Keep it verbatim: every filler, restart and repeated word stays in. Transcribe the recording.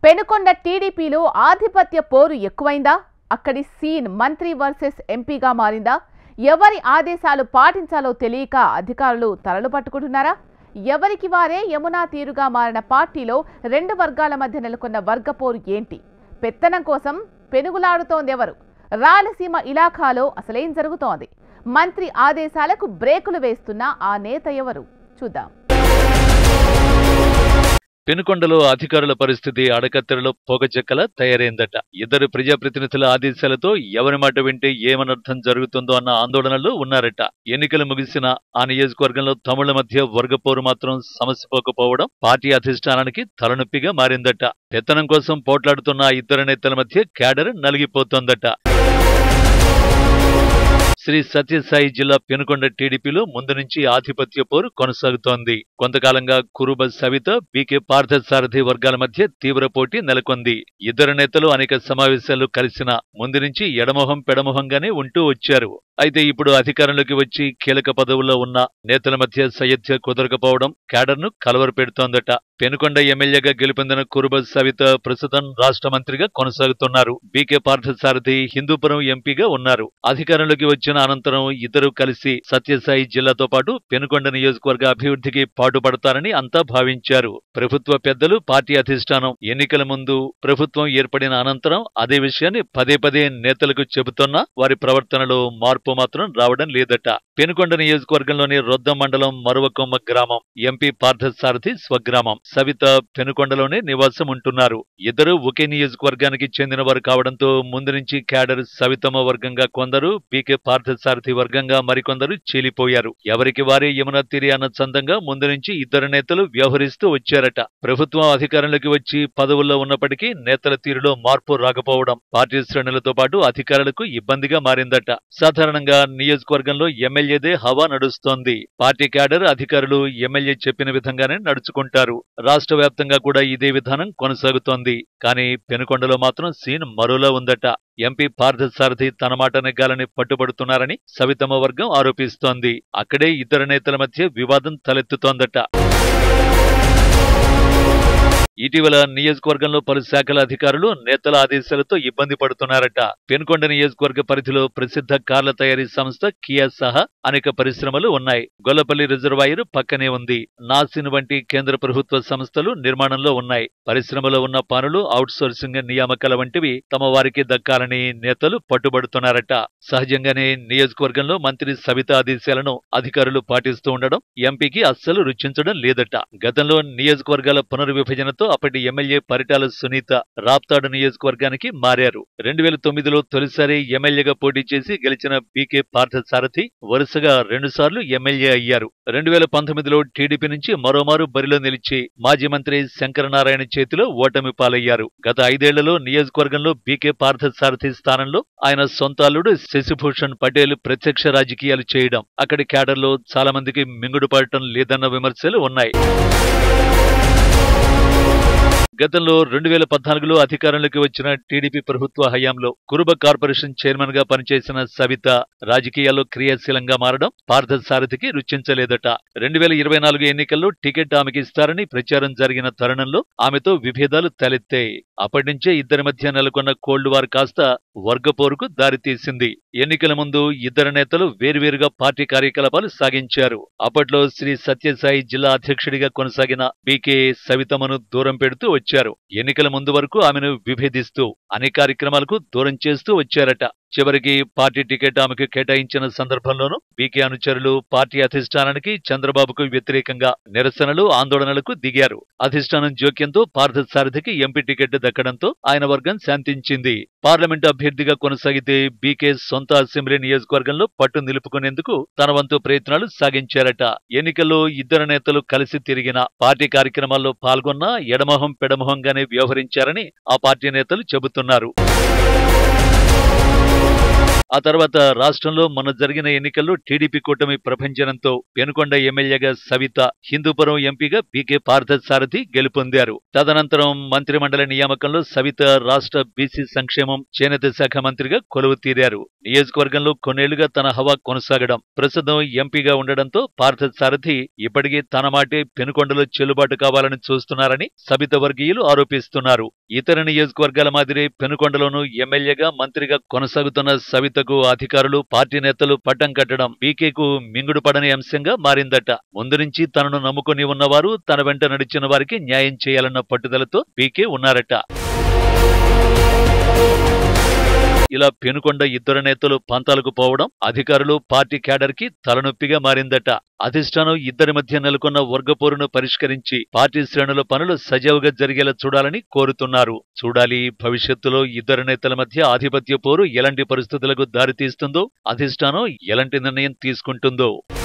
పెనుకొండ టీడీపీలో ఆధిపత్య పోరు ఎక్కువైందా? అక్కడి సీన్ మంత్రి వర్సెస్ ఎంపీగా మారిందా? ఎవరి ఆదేశాలు పాటించాలో తెలియక అధికారులు తలలు పట్టుకుంటున్నారా? ఎవరికి వారే యమునా తీరుగా మారిన పార్టీలో రెండు వర్గాల మధ్య నెలకొన్న వర్గ పోరు ఏంటి? పెత్తనం కోసం పెనుగులాడుతోందెవరు? రాయలసీమ ఇలాఖాలో అసలేం జరుగుతోంది? మంత్రి ఆదేశాలకు బ్రేకులు వేస్తున్న ఆ నేత ఎవరు? చూద్దాం. పెనుకొండలో అధికారుల పరిస్థితి అడకత్తెరలో పొగచెక్కల తయారైందట. ఇద్దరు ప్రజాప్రతినిధుల ఆదేశాలతో ఎవరి మాట వింటే ఏమనర్థం జరుగుతుందో అన్న ఆందోళనలో ఉన్నారట. ఎన్నికలు ముగిసిన ఆ నియోజకవర్గంలో తమ్ముళ్ల మధ్య వర్గపోరు మాత్రం సమసిపోకపోవడం పార్టీ అధిష్టానానికి తలనొప్పిగా మారిందట. పెత్తనం కోసం పోట్లాడుతున్న ఆ ఇద్దరు నేతల మధ్య క్యాడర్ నలిగిపోతోందట. శ్రీ సత్యసాయి జిల్లా పెనుకొండ టీడీపీలో ముందు నుంచి ఆధిపత్య పోరు కొనసాగుతోంది. కొంతకాలంగా కురుబ సవిత, బీకే పార్థసారథి వర్గాల మధ్య తీవ్ర పోటీ నెలకొంది. ఇద్దరు నేతలు అనేక సమావేశాలు కలిసిన ముందు నుంచి ఎడమొహం పెడమొహంగానే ఉంటూ వచ్చారు. అయితే ఇప్పుడు అధికారంలోకి వచ్చి కీలక పదవుల్లో ఉన్న నేతల మధ్య సయత్య కుదరకపోవడం క్యాడర్ను కలవరపెడుతోందట. పెనుకొండ ఎమ్మెల్యేగా గెలుపొందిన కురుబ సవిత ప్రస్తుతం రాష్ట్ర మంత్రిగా కొనసాగుతున్నారు. బీకే పార్థసారథి హిందూపురం ఎంపీగా ఉన్నారు. అధికారంలోకి వచ్చిన అనంతరం ఇద్దరు కలిసి సత్యసాయి జిల్లాతో పాటు పెనుకొండ నియోజకవర్గ అభివృద్ధికి పాటుపడతారని అంతా భావించారు. ప్రభుత్వ పెద్దలు, పార్టీ అధిష్టానం ఎన్నికల ముందు, ప్రభుత్వం ఏర్పడిన అనంతరం అదే విషయాన్ని పదే పదే నేతలకు చెబుతున్నా వారి ప్రవర్తనలో మార్పు మాత్రం రావడం లేదట. పెనుకొండ నియోజకవర్గంలోని రొద్ద మండలం మరువకొమ్మ గ్రామం ఎంపీ పార్థసారథి స్వగ్రామం. సవిత పెనుకొండలోనే నివాసం ఉంటున్నారు. ఇద్దరు ఒకే నియోజకవర్గానికి చెందిన వారు కావడంతో ముందు నుంచి క్యాడర్ సవితమ్మ వర్గంగా కొందరు, బీకే పార్థసారథి వర్గంగా మరికొందరు చీలిపోయారు. ఎవరికి వారే యమునా తీరి అన్న చందంగా ముందు నుంచి ఇద్దరు నేతలు వ్యవహరిస్తూ వచ్చారట. ప్రభుత్వం అధికారంలోకి వచ్చి పదవుల్లో ఉన్నప్పటికీ నేతల తీరులో మార్పు రాకపోవడం పార్టీ శ్రేణులతో పాటు అధికారులకు ఇబ్బందిగా మారిందట. సాధారణంగా నియోజకవర్గంలో ఎమ్మెల్యేదే హవా నడుస్తోంది. పార్టీ క్యాడర్, అధికారులు ఎమ్మెల్యే చెప్పిన విధంగానే నడుచుకుంటారు. రాష్ట్ర వ్యాప్తంగా కూడా ఇదే విధానం కొనసాగుతోంది. కానీ పెనుకొండలో మాత్రం సీన్ మరోలా ఉందట. ఎంపీ పార్థసారథి తన మాట నెగ్గాలని పట్టుబడుతున్నారని సవితమ్మ వర్గం ఆరోపిస్తోంది. అక్కడే ఇద్దరు నేతల మధ్య వివాదం తలెత్తుతోందట. ఇటీవల నియోజకవర్గంలో పలు శాఖల అధికారులు నేతల ఆదేశాలతో ఇబ్బంది పడుతున్నారట. పెనుకొండ నియోజకవర్గ పరిధిలో ప్రసిద్ధ కార్ల తయారీ సంస్థ కియా సహా అనేక పరిశ్రమలు ఉన్నాయి. గొల్లపల్లి రిజర్వాయర్ పక్కనే ఉంది. నాసిన్ వంటి కేంద్ర ప్రభుత్వ సంస్థలు నిర్మాణంలో ఉన్నాయి. పరిశ్రమలో ఉన్న పనులు, అవుట్ సోర్సింగ్ నియామకాల వంటివి తమ వారికి దక్కాలని నేతలు పట్టుబడుతున్నారట. సహజంగానే నియోజకవర్గంలో మంత్రి సవిత ఆదేశాలను అధికారులు పాటిస్తూ ఉండడం ఎంపీకి అస్సలు రుచించడం లేదట. గతంలో నియోజకవర్గాల పునర్విభజనతో అప్పటి ఎమ్మెల్యే పరిటాల సునీత రాప్తాడు నియోజకవర్గానికి మారారు. రెండు వేల తొమ్మిదిలో తొలిసారి ఎమ్మెల్యేగా పోటీ చేసి గెలిచిన బీకే పార్థసారథి వరుసగా రెండుసార్లు ఎమ్మెల్యే అయ్యారు. రెండు వేల పంతొమ్మిదిలో టీడీపీ నుంచి మరోమారు బరిలో నిలిచి మాజీ మంత్రి శంకరనారాయణ చేతిలో ఓటమి పాలయ్యారు. గత ఐదేళ్లలో నియోజకవర్గంలో బీకే పార్థసారథి స్థానంలో ఆయన సొంత అల్లుడు శశిభూషణ్ పటేల్ ప్రత్యక్ష రాజకీయాలు చేయడం అక్కడి క్యాడర్లో చాలా మందికి మింగుడు పడటం లేదన్న విమర్శలు ఉన్నాయి. గతంలో రెండు వేల పద్నాలుగులో అధికారంలోకి వచ్చిన టీడీపీ ప్రభుత్వ హయాంలో కురుబ కార్పొరేషన్ చైర్మన్ గా పనిచేసిన సవిత రాజకీయాల్లో క్రియాశీలంగా మారడం పార్థసారథికి రుచించలేదట. రెండు వేల ఇరవై నాలుగు ఎన్నికల్లో టికెట్ ఆమెకి ఇస్తారని ప్రచారం జరిగిన తరుణంలో ఆమెతో విభేదాలు తలెత్తాయి. అప్పటి నుంచే ఇద్దరి మధ్య నెలకొన్న కోల్డ్ వార్ కాస్త వర్గపోరుకు దారితీసింది. ఎన్నికల ముందు ఇద్దరు నేతలు వేర్వేరుగా పార్టీ కార్యకలాపాలు సాగించారు. అప్పట్లో శ్రీ సత్యసాయి జిల్లా అధ్యక్షుడిగా కొనసాగిన బీకే సవితమ్మను దూరం పెడుతూ వచ్చారు. ఎన్నికల ముందు వరకు ఆమెను విభేదిస్తూ అన్ని కార్యక్రమాలకు దూరం చేస్తూ వచ్చారట. చివరికి పార్టీ టికెట్ ఆమెకు కేటాయించిన సందర్భంలోనూ బీకే అనుచరులు పార్టీ అధిష్టానానికి, చంద్రబాబుకు వ్యతిరేకంగా నిరసనలు, ఆందోళనలకు దిగారు. అధిష్టానం జోక్యంతో పార్థసారథికి ఎంపీ టికెట్ దక్కడంతో ఆయన వర్గం శాంతించింది. పార్లమెంటు అభ్యర్థిగా కొనసాగితే బీకే సొంత అసెంబ్లీ నియోజకవర్గంలో పట్టు నిలుపుకునేందుకు తన వంతు ప్రయత్నాలు సాగించారట. ఎన్నికల్లో ఇద్దరు నేతలు కలిసి తిరిగిన పార్టీ కార్యక్రమాల్లో పాల్గొన్నా ఎడమొహం పెడమొహంగానే వ్యవహరించారని ఆ పార్టీ నేతలు చెబుతున్నారు. ఆ తర్వాత రాష్ట్రంలో మొన్న జరిగిన ఎన్నికల్లో టీడీపీ కూటమి ప్రభంజనంతో పెనుకొండ ఎమ్మెల్యేగా సవిత, హిందూపురం ఎంపీగా బీకే పార్థసారథి గెలుపొందారు. తదనంతరం మంత్రిమండలి నియామకంలో సవిత రాష్ట్ర బీసీ సంక్షేమం, చేనేత శాఖ మంత్రిగా కొలువు తీరారు. నియోజకవర్గంలో కొన్నేళ్లుగా తన హవా కొనసాగడం, ప్రస్తుతం ఎంపీగా ఉండడంతో పార్థసారథి ఇప్పటికీ తన మాటే పెనుకొండలో చెల్లుబాటు కావాలని చూస్తున్నారని సవిత వర్గీయులు ఆరోపిస్తున్నారు. ఇతర నియోజకవర్గాల మాదిరి పెనుకొండలోనూ ఎమ్మెల్యేగా మంత్రిగా కొనసాగుతున్న సవితకు అధికారులు పార్టీ నేతలు పట్టం కట్టడం పీకేకు మింగుడు పడని అంశంగా మారిందట. ముందు నుంచి తనను నమ్ముకుని ఉన్నవారు, తన వెంట నడిచిన వారికి న్యాయం చేయాలన్న పట్టుదలతో పీకే ఉన్నారట. ఇలా పెనుకొండ ఇద్దరు నేతలు పంతాలకు పోవడం అధికారులు, పార్టీ క్యాడర్ కి తలనొప్పిగా మారిందట. అధిష్టానం ఇద్దరి మధ్య నెలకొన్న వర్గపోరును పరిష్కరించి పార్టీ శ్రేణుల పనులు సజావుగా జరిగేలా చూడాలని కోరుతున్నారు. చూడాలి భవిష్యత్తులో ఇద్దరు నేతల మధ్య ఆధిపత్య పోరు ఎలాంటి పరిస్థితులకు దారితీస్తుందో, అధిష్టానం ఎలాంటి నిర్ణయం తీసుకుంటుందో.